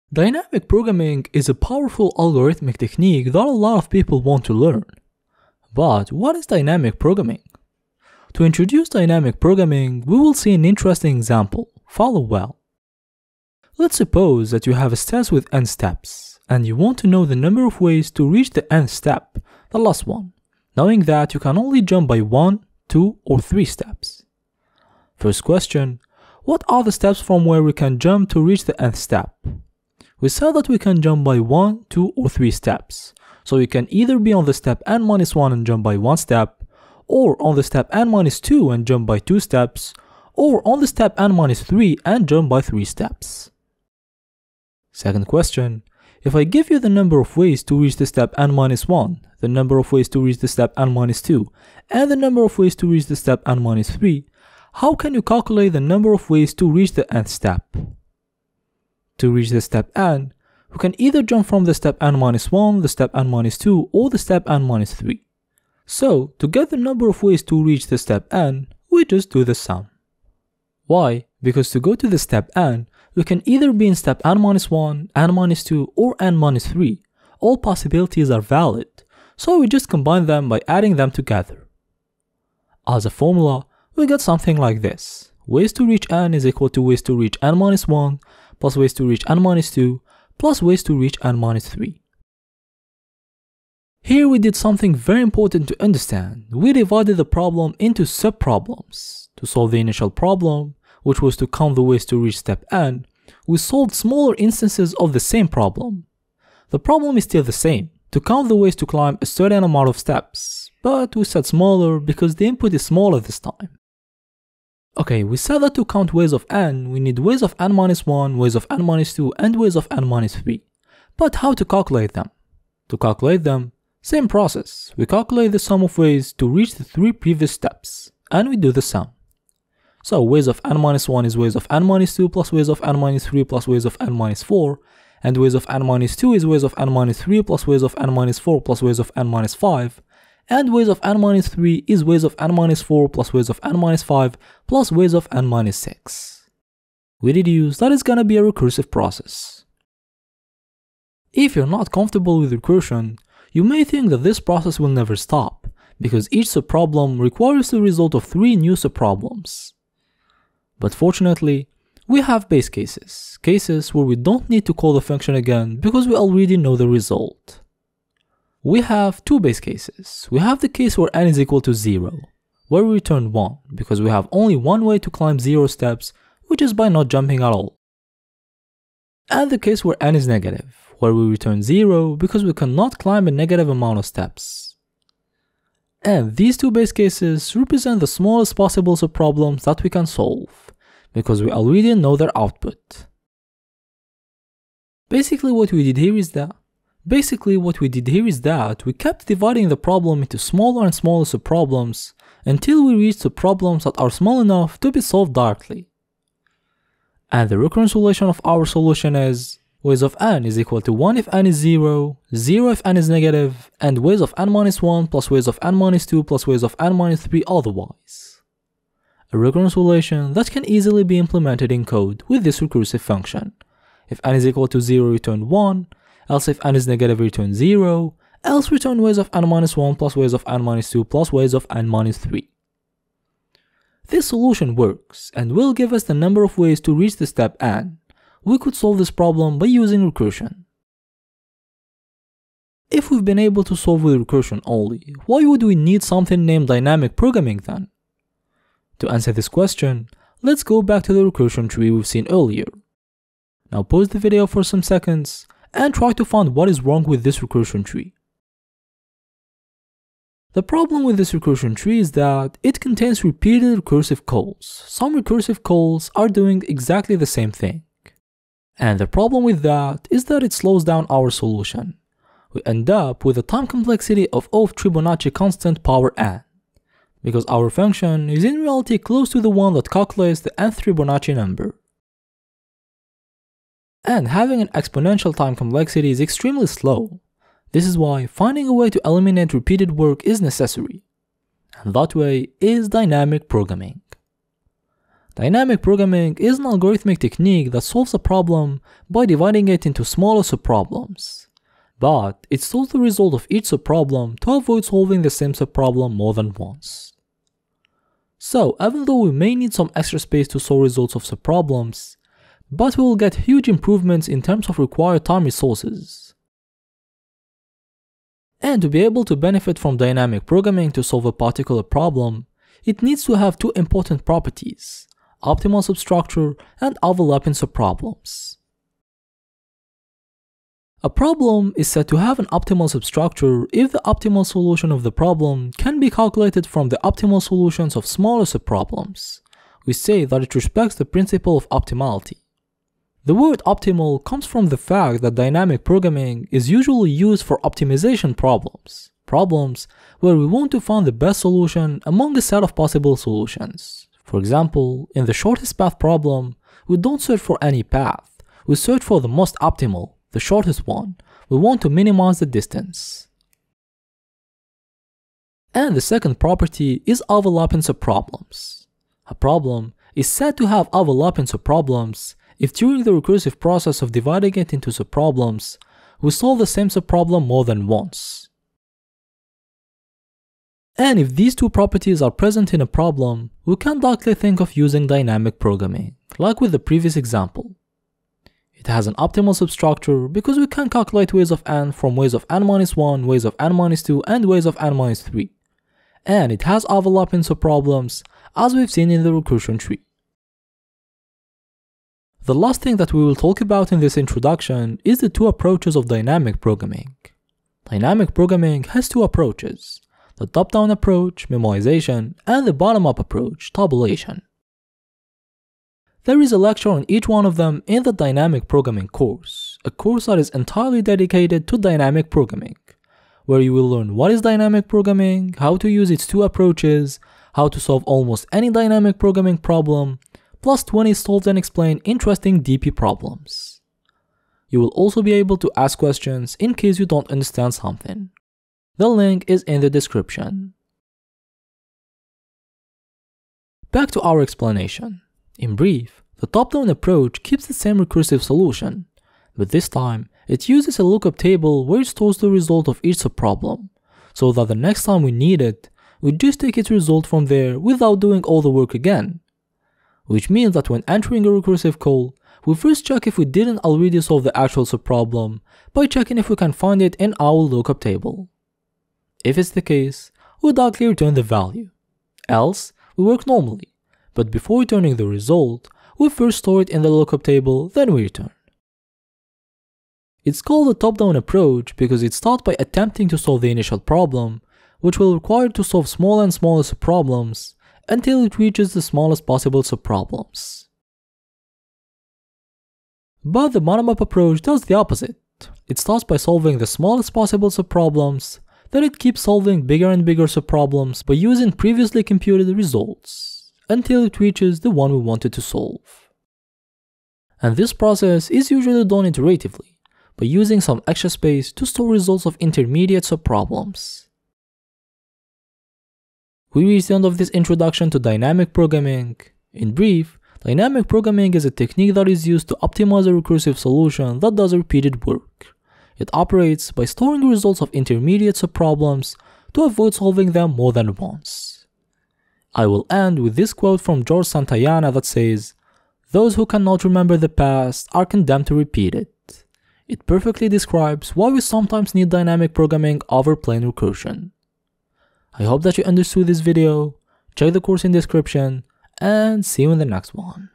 Dynamic programming is a powerful algorithmic technique that a lot of people want to learn. But what is dynamic programming? To introduce dynamic programming, we will see an interesting example. Follow well. Let's suppose that you have a steps with n steps, and you want to know the number of ways to reach the nth step, the last one, knowing that you can only jump by 1, 2, or 3 steps. First question, what are the steps from where we can jump to reach the nth step? We said that we can jump by 1, 2, or 3 steps, so we can either be on the step n-1 and jump by 1 step, or on the step n-2 and jump by 2 steps, or on the step n-3 and jump by 3 steps. Second question, if I give you the number of ways to reach the step n-1, the number of ways to reach the step n-2, and the number of ways to reach the step n-3, how can you calculate the number of ways to reach the nth step? To reach the step n, we can either jump from the step n-1, the step n-2, or the step n-3. So, to get the number of ways to reach the step n, we just do the sum. Why? Because to go to the step n, we can either be in step n-1, n-2, or n-3. All possibilities are valid, so we just combine them by adding them together. As a formula, we get something like this. Ways to reach n is equal to ways to reach n-1 plus ways to reach n-2 plus ways to reach n-3. Here we did something very important to understand. We divided the problem into subproblems. To solve the initial problem, which was to count the ways to reach step n, we solved smaller instances of the same problem. The problem is still the same, to count the ways to climb a certain amount of steps, but we said smaller because the input is smaller this time. Okay, we said that to count ways of n, we need ways of n-1, ways of n-2, and ways of n-3. But how to calculate them? To calculate them, same process. We calculate the sum of ways to reach the 3 previous steps, and we do the sum. So ways of n-1 is ways of n-2 plus ways of n-3 plus ways of n-4, and ways of n-2 is ways of n-3 plus ways of n-4 plus ways of n-5, and ways of n-3 is ways of n-4 plus ways of n-5 plus ways of n-6. We deduce that it's gonna be a recursive process. If you're not comfortable with recursion, you may think that this process will never stop, because each subproblem requires the result of 3 new subproblems. But fortunately, we have base cases, cases where we don't need to call the function again because we already know the result. We have 2 base cases. We have the case where n is equal to 0, where we return 1 because we have only one way to climb 0 steps, which is by not jumping at all. And the case where n is negative, where we return 0 because we cannot climb a negative amount of steps. And these 2 base cases represent the smallest possible subproblems that we can solve, because we already know their output. Basically what we did here is that we kept dividing the problem into smaller and smaller subproblems until we reached subproblems that are small enough to be solved directly. And the recurrent solution of our solution is ways of n is equal to 1 if n is 0, 0 if n is negative, and ways of n-1 plus ways of n-2 plus ways of n-3 otherwise. A recurrent solution that can easily be implemented in code with this recursive function. If n is equal to 0, return 1, else if n is negative, return 0, else return ways of n-1 plus ways of n-2 plus ways of n-3. This solution works and will give us the number of ways to reach the step n. We could solve this problem by using recursion. If we've been able to solve with recursion only, why would we need something named dynamic programming then? To answer this question, let's go back to the recursion tree we've seen earlier. Now pause the video for some seconds and try to find what is wrong with this recursion tree. The problem with this recursion tree is that it contains repeated recursive calls. Some recursive calls are doing exactly the same thing. And the problem with that is that it slows down our solution. We end up with a time complexity of O of Fibonacci constant power n, because our function is in reality close to the one that calculates the nth Fibonacci number. And having an exponential time complexity is extremely slow. This is why finding a way to eliminate repeated work is necessary. And that way is dynamic programming. Dynamic programming is an algorithmic technique that solves a problem by dividing it into smaller subproblems. But it stores the result of each subproblem to avoid solving the same subproblem more than once. So, even though we may need some extra space to solve results of subproblems, but we will get huge improvements in terms of required time resources. And to be able to benefit from dynamic programming to solve a particular problem, it needs to have two important properties: optimal substructure and overlapping subproblems. A problem is said to have an optimal substructure if the optimal solution of the problem can be calculated from the optimal solutions of smaller subproblems. We say that it respects the principle of optimality. The word optimal comes from the fact that dynamic programming is usually used for optimization problems, problems where we want to find the best solution among a set of possible solutions. For example, in the shortest path problem, we don't search for any path, we search for the most optimal, the shortest one. We want to minimize the distance. And the second property is overlapping subproblems. A problem is said to have overlapping subproblems if during the recursive process of dividing it into subproblems, we solve the same subproblem more than once. And if these two properties are present in a problem, we can directly think of using dynamic programming, like with the previous example. It has an optimal substructure because we can calculate ways of n from ways of n-1, ways of n-2, and ways of n-3. And it has overlapping subproblems, as we've seen in the recursion tree. The last thing that we will talk about in this introduction is the two approaches of dynamic programming. Dynamic programming has two approaches: the top-down approach, memoization, and the bottom-up approach, tabulation. There is a lecture on each one of them in the dynamic programming course, a course that is entirely dedicated to dynamic programming, where you will learn what is dynamic programming, how to use its two approaches, how to solve almost any dynamic programming problem, plus 20 solved and explained interesting DP problems. You will also be able to ask questions in case you don't understand something. The link is in the description. Back to our explanation. In brief, the top-down approach keeps the same recursive solution, but this time it uses a lookup table where it stores the result of each subproblem, so that the next time we need it, we just take its result from there without doing all the work again. Which means that when entering a recursive call, we first check if we didn't already solve the actual subproblem by checking if we can find it in our lookup table. If it's the case, we directly return the value. Else, we work normally, but before returning the result, we first store it in the lookup table, then we return. It's called the top-down approach because it starts by attempting to solve the initial problem, which will require to solve smaller and smaller subproblems until it reaches the smallest possible subproblems. But the bottom-up approach does the opposite. It starts by solving the smallest possible subproblems, then it keeps solving bigger and bigger subproblems by using previously computed results, until it reaches the one we wanted to solve. And this process is usually done iteratively, by using some extra space to store results of intermediate subproblems. We reached the end of this introduction to dynamic programming. In brief, dynamic programming is a technique that is used to optimize a recursive solution that does repeated work. It operates by storing results of intermediate subproblems to avoid solving them more than once. I will end with this quote from George Santayana that says, "Those who cannot remember the past are condemned to repeat it." It perfectly describes why we sometimes need dynamic programming over plain recursion. I hope that you understood this video, check the course in description, and see you in the next one.